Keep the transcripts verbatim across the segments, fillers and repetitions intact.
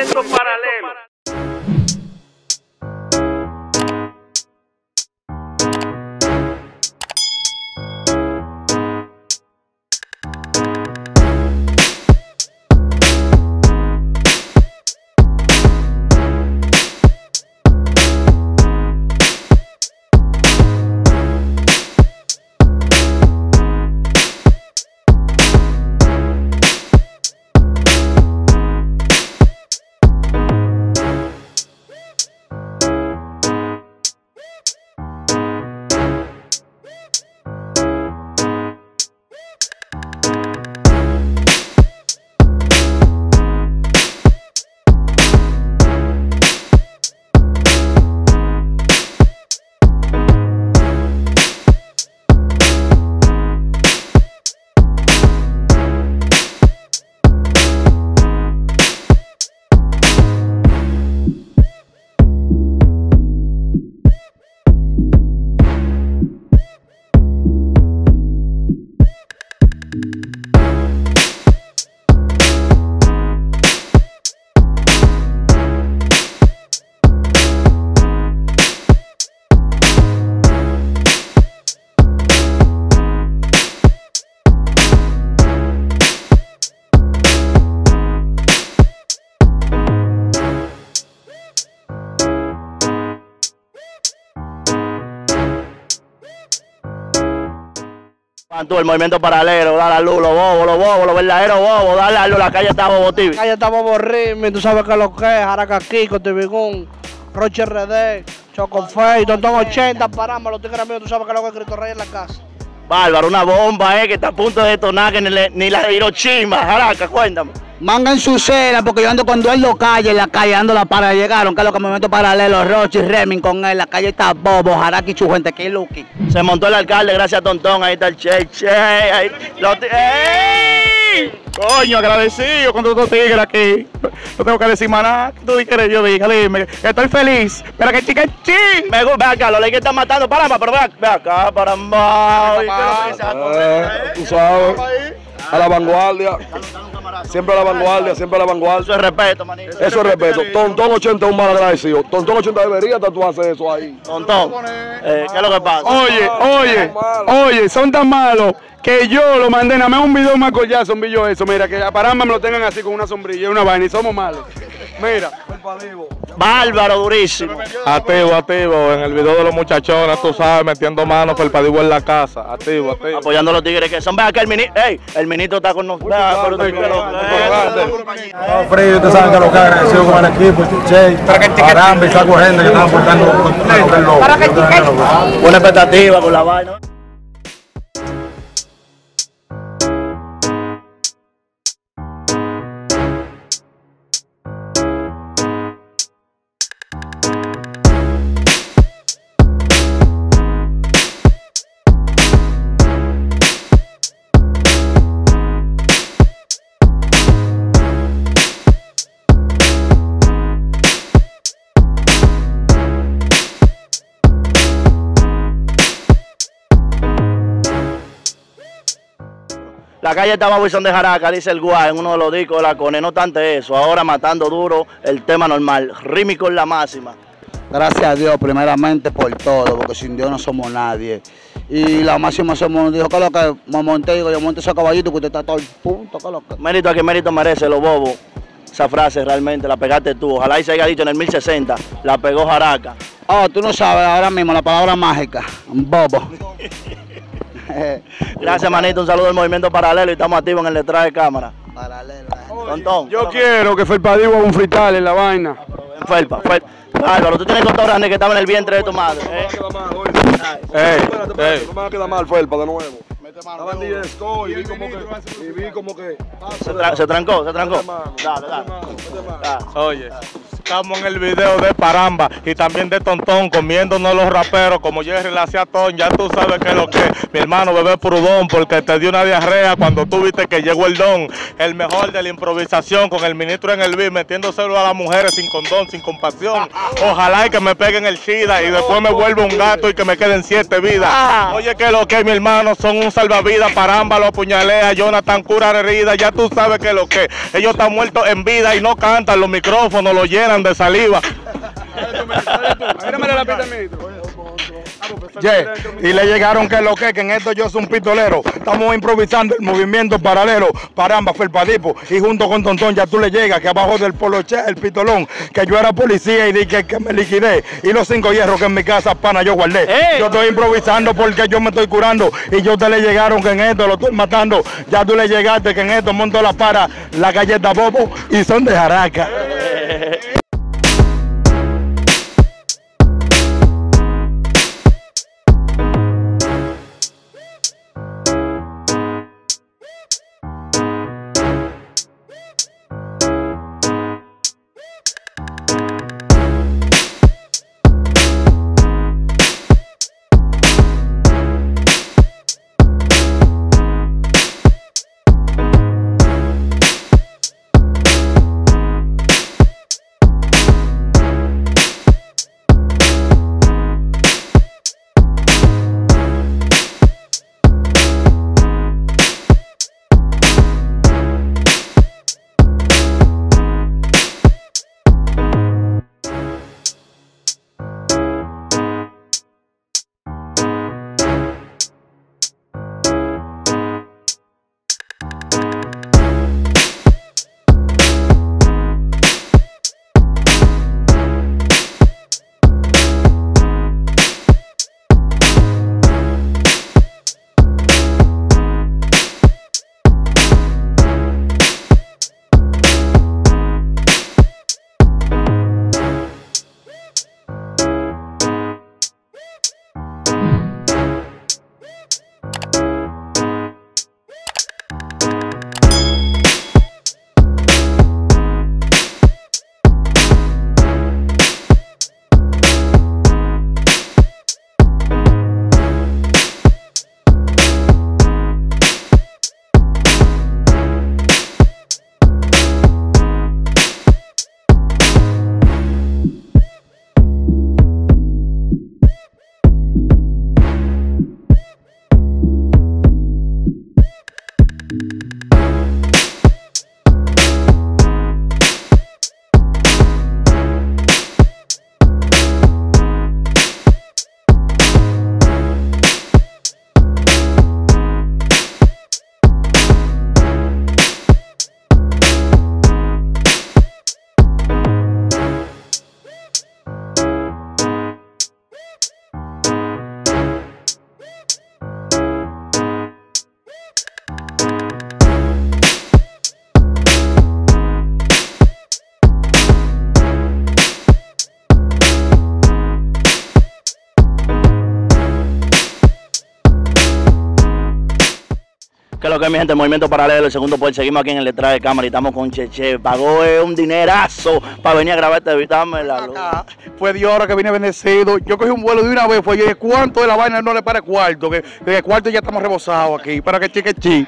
movimiento paralelo. Tú, el movimiento paralelo, dale a luz, los bobos, los bobos, los verdaderos bobos, dale a luz, la calle está Bobo T V. La calle está Bobo Ritmi, tú sabes que lo que es, Jaraca Kiko, Tibigún, Roche R D, Choco Fey, Tontón ochenta, paramos, los tigres míos, tú sabes que lo que es Cristo Rey en la casa. Bárbaro, una bomba, eh, que está a punto de detonar, que ni, ni la de Hiroshima, Jaraca, cuéntame. Manga en su cena, porque yo ando con Eduardo Calle en la calle, ando la para, llegaron, que es lo que movimiento paralelo, Roche y Remin con él, la calle está Bobo, Jaraki, su gente, que es Lucky. Se montó el alcalde, gracias a Tontón, ahí está el Che, Che, ahí, los ¡ey! Coño, agradecido con todos estos tigres aquí. No tengo que decir más nada. ¿Qué tú quieres yo diga? Dime, que estoy feliz. Pero que chica ching. Me gusta, ve acá, los leyes que están matando, paramba, pero ve acá, ve acá, paramba. ¿Qué es lo que Tú sabes, a la vanguardia. Siempre a la vanguardia, siempre a la vanguardia. Eso es respeto, manito. Eso es respeto. Tontón ochenta es un mal agradecido. Tontón ochenta debería tatuarse eso ahí. Tontón, eh, ¿qué es lo que pasa? Oye, oye, oye, son tan malos que yo lo mandé, nada más un video más collazo, un video eso, mira, que a Paramba me lo tengan así con una sombrilla y una vaina y somos malos. Mira. Bárbaro, durísimo. Activo, activo, en el video de los muchachones, tú sabes, metiendo manos para el padivo en la casa. Activo, activo. Apoyando a los tigres que son. Ve acá el ministro, ey, el ministro está con nosotros. No, frío, ustedes saben que lo que agradecido con el equipo, Che, Paramba y saco de gente que están aportando. Buena expectativa con la vaina. La calle estaba Wilson de Jaraca, dice el Guay, en uno de los discos de la Cone. No obstante eso, ahora matando duro el tema normal, Rimi con la máxima. Gracias a Dios, primeramente por todo, porque sin Dios no somos nadie. Y la máxima somos, dijo que lo que me monté, digo, yo monté ese caballito que usted está todo el punto, que lo que. Mérito a que mérito merece, los bobos. Esa frase realmente la pegaste tú. Ojalá y se haya dicho en el mil sesenta, la pegó Jaraca. Oh, tú no sabes ahora mismo la palabra mágica, bobo. Gracias, manito, un saludo del movimiento paralelo y estamos activos en el detrás de cámara. Paralelo. Tontón. Yo quiero que Felpadivo haga un freestyle en la vaina. En Felpa, Felpa. Álvaro, tú tienes contado grande que estaba en el vientre de tu madre. ¿eh? Ey, ey. No me va a quedar mal, Felpa, de nuevo. Estaba en Disco y vi como que, y vi como que. Se, tra se trancó, se trancó. Dale, dale. Oye, Estamos en el video de Paramba y también de Tontón, comiéndonos los raperos como Jerry le hacía a Ton. Ya tú sabes que es lo que mi hermano Bebé Prudón, porque te dio una diarrea cuando tú viste que llegó el don. El mejor de la improvisación, con el ministro en el beat, metiéndoselo a las mujeres sin condón, sin compasión. Ojalá y que me peguen el SIDA y después me vuelva un gato y que me queden siete vidas. Oye, que lo que mi hermano son un salvavidas. Paramba lo apuñalea, Jonathan cura herida. Ya tú sabes que lo que ellos están muertos en vida y no cantan, los micrófonos los llenan de saliva. Yeah. Y le llegaron que lo que, que en esto yo soy un pistolero. Estamos improvisando el movimiento paralelo. Paramba, Felpadipo. Y junto con Tontón ya tú le llegas que abajo del poloche, el pistolón, que yo era policía y dije que me liquidé. Y los cinco hierros que en mi casa, pana, yo guardé. ¡Ey! Yo estoy improvisando porque yo me estoy curando. Y yo te le llegaron que en esto lo estoy matando. Ya tú le llegaste que en esto monto la para, la galleta bobo y son de Jaraca. Que lo que es mi gente, Movimiento Paralelo, el segundo poder. Seguimos aquí en el detrás de cámara y estamos con Cheche. Pagó eh, un dinerazo para venir a grabar este video. Dame la luz. Fue Dios ahora que vine bendecido. Yo cogí un vuelo de una vez. Fue yo dije, ¿cuánto de la vaina no le para cuarto? Que de cuarto ya estamos rebosados aquí. Para que chique chi.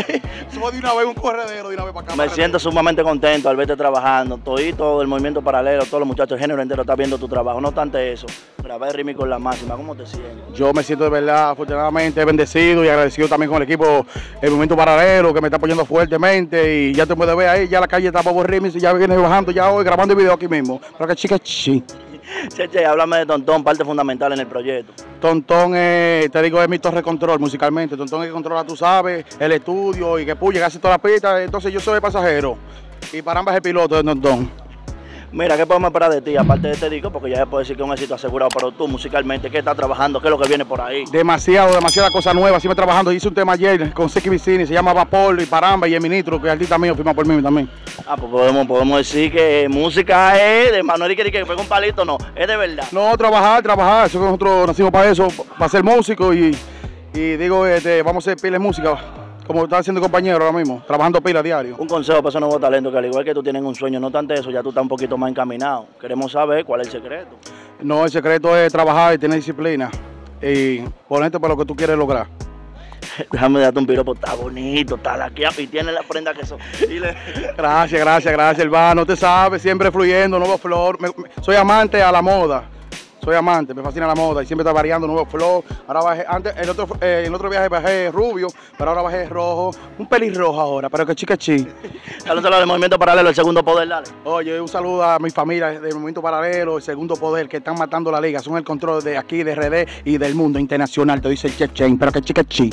Fue de una vez un corredero de una vez para acá. Me siento sumamente contento al verte trabajando. Todito el Movimiento Paralelo, todos los muchachos, el género entero está viendo tu trabajo. No obstante eso, grabé Rimi con la máxima. ¿Cómo te sientes? Yo me siento de verdad, afortunadamente bendecido y agradecido también con el equipo, el Movimiento Paralelo, que me está apoyando fuertemente. Y ya te puedes ver ahí, ya la calle está Bobo Remix y ya viene bajando ya hoy grabando el video aquí mismo. Para que chica chi. Cheche, háblame de Tontón, parte fundamental en el proyecto. Tontón, eh, te digo, es mi torre de control musicalmente. Tontón es que controla, tú sabes, el estudio y que puye casi toda la pista. Entonces yo soy el pasajero y Paramba es el piloto de Tontón. Mira, ¿qué podemos esperar de ti, aparte de este disco? Porque ya se puede decir que es un éxito asegurado, pero tú musicalmente, ¿qué estás trabajando? ¿Qué es lo que viene por ahí? Demasiado, demasiada cosa nueva. Siempre trabajando. Hice un tema ayer con Seki Vicini, se llama Vapor y Paramba y el ministro, que es artista mío, firma por mí también. Ah, pues podemos, podemos decir que música es de Manuel Iqueri, que pega un palito, no, es de verdad. No, trabajar, trabajar. Eso que nosotros nacimos para eso, para ser músicos y, y digo, este, vamos a hacer pila de música. como está haciendo el compañero ahora mismo, trabajando pila diario. Un consejo para esos nuevos talentos, que al igual que tú tienes un sueño, no tanto eso, ya tú estás un poquito más encaminado. Queremos saber cuál es el secreto. No, el secreto es trabajar y tener disciplina y ponerte para lo que tú quieres lograr. Déjame darte un piropo, está bonito, está laqueado y tiene la prenda que son. Le... Gracias, gracias, gracias, hermano. Te sabes, siempre fluyendo, nuevo flor. Me, me, soy amante a la moda. Soy amante, me fascina la moda y siempre está variando nuevo flow. Ahora bajé, antes, el otro, eh, el otro viaje bajé rubio, pero ahora bajé rojo, un pelirrojo ahora, pero que chica chi. Saludos al Movimiento Paralelo, el segundo poder, dale. Oye, un saludo a mi familia del Movimiento Paralelo, el segundo poder, que están matando la liga, son el control de aquí, de R D y del mundo internacional, te dice el Chef Chain, pero que chica chi.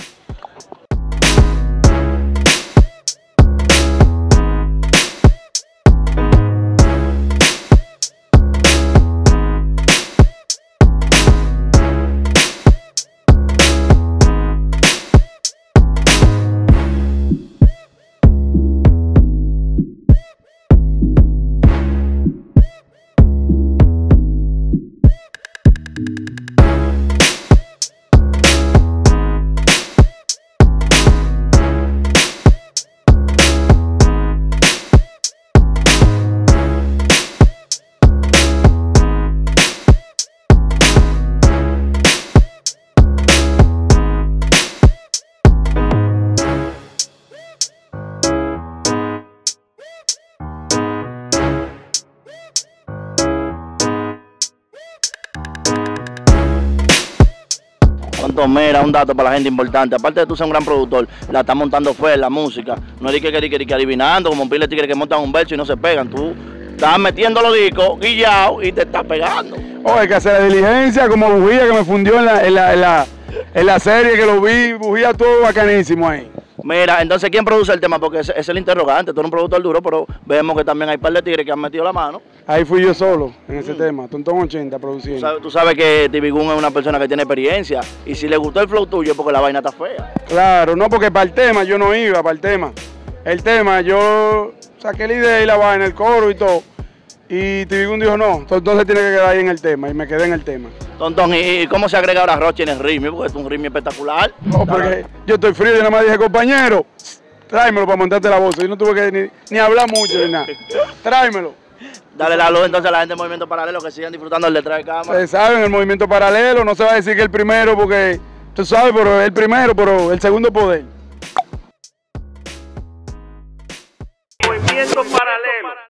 Mira, un dato para la gente importante. Aparte de tú ser un gran productor, la estás montando fe en la música. No es de que, que, que, que adivinando, como un pile de tigres que montan un verso y no se pegan. Tú estás metiendo los discos, guillado, y te estás pegando. Oh, hay que hacer la diligencia, como Bujía, que me fundió en la, en la, en la, en la serie, que lo vi, Bujía todo bacanísimo ahí. Mira, entonces, ¿quién produce el tema? Porque ese es el interrogante. Tú eres un productor duro, pero vemos que también hay un par de tigres que han metido la mano. Ahí fui yo solo en ese mm. tema, Tontón ochenta produciendo. Tú sabes, tú sabes que Tibigun es una persona que tiene experiencia y si le gustó el flow tuyo es porque la vaina está fea. Claro, no, porque para el tema yo no iba, para el tema. El tema, yo saqué la idea y la vaina, el coro y todo. Y Tibigun dijo no, entonces tiene que quedar ahí en el tema y me quedé en el tema. Tontón, ¿y cómo se agrega ahora Rochi en el ritmo? Porque es un ritmo espectacular. No, porque yo estoy frío y nada más dije, compañero, tráemelo para montarte la voz. Yo no tuve que ni, ni hablar mucho ni nada. Tráemelo. Dale la luz entonces a la gente del Movimiento Paralelo que sigan disfrutando el detrás de cámara. Ustedes saben, el Movimiento Paralelo, no se va a decir que el primero porque, tú sabes, pero el primero, pero el segundo poder. Movimiento Paralelo.